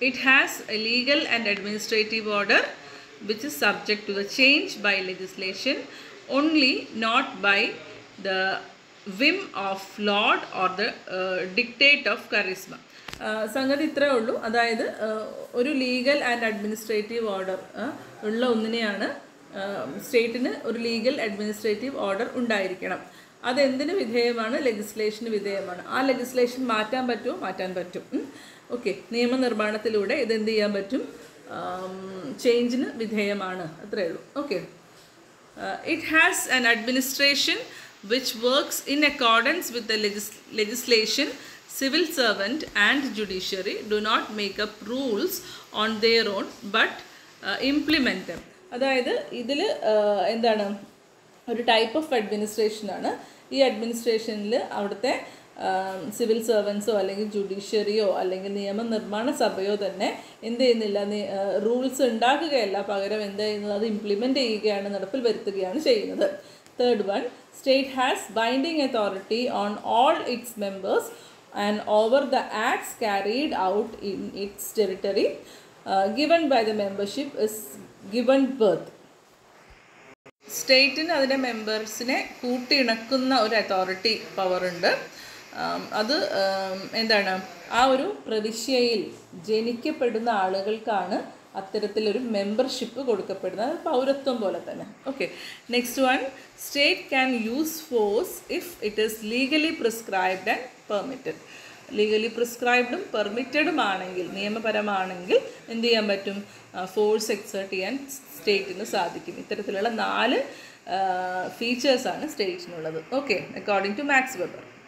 It has a legal and administrative order which is subject to the change by legislation only, not by the whim of Lord or the dictate of charisma. സംഗതി ഇത്രേ ഉള്ളൂ. അതായത് ഒരു legal and administrative order ഉള്ള ഒന്നിനെയാണ് സ്റ്റേറ്റിന് ഒരു legal administrative order ഉണ്ടായിരിക്കണം. അതെന്തിന് വിധേയമാണ്? ലെജിസ്ലേഷന് വിധേയമാണ്. ആ ലെജിസ്ലേഷൻ മാറ്റാൻ പറ്റുമോ? മാറ്റാൻ പറ്റും. ഓക്കെ, നിയമനിർമ്മാണത്തിലൂടെ ഇതെന്ത് ചെയ്യാൻ പറ്റും? ചേഞ്ചിന് വിധേയമാണ്. അത്രയേ ഉള്ളൂ. Okay, it has an administration which works in accordance with the legislation. Civil servant and judiciary do not make up rules on their own but implement them. അതായത് ഇതിൽ എന്താണ്, ഒരു ടൈപ്പ് ഓഫ് അഡ്മിനിസ്ട്രേഷനാണ്. ഈ അഡ്മിനിസ്ട്രേഷനിൽ അവിടുത്തെ സിവിൽ സർവൻസോ അല്ലെങ്കിൽ ജുഡീഷ്യറിയോ അല്ലെങ്കിൽ നിയമനിർമ്മാണ സഭയോ തന്നെ എന്ത് ചെയ്യുന്നില്ല, റൂൾസ് ഉണ്ടാക്കുകയല്ല, പകരം എന്ത് ചെയ്യുന്നത്, അത് ഇംപ്ലിമെൻ്റ് ചെയ്യുകയാണ്, നടപ്പിൽ വരുത്തുകയാണ് ചെയ്യുന്നത്. Third one, state has binding authority on all its members and over the acts carried out in its territory given by the membership is given birth. സ്റ്റേറ്റിന് അതിൻ്റെ മെമ്പേഴ്സിനെ കൂട്ടിയിണക്കുന്ന ഒരു അതോറിറ്റി പവറുണ്ട്. അത് എന്താണ്, ആ ഒരു പ്രവിശ്യയിൽ ജനിക്കപ്പെടുന്ന ആളുകൾക്കാണ് അത്തരത്തിലൊരു മെമ്പർഷിപ്പ് കൊടുക്കപ്പെടുന്നത്. പൗരത്വം പോലെ തന്നെ. Okay, next one, state can use force if it is legally prescribed and permitted. Legally പ്രിസ്ക്രൈബ്ഡും പെർമിറ്റഡും ആണെങ്കിൽ, നിയമപരമാണെങ്കിൽ എന്ത് ചെയ്യാൻ പറ്റും? ഫോഴ്സ് എക്സേർട്ട് ചെയ്യാൻ സ്റ്റേറ്റിന് സാധിക്കും. ഇത്തരത്തിലുള്ള 4 ഫീച്ചേഴ്സാണ് സ്റ്റേറ്റിനുള്ളത്. Okay, according to Max weber.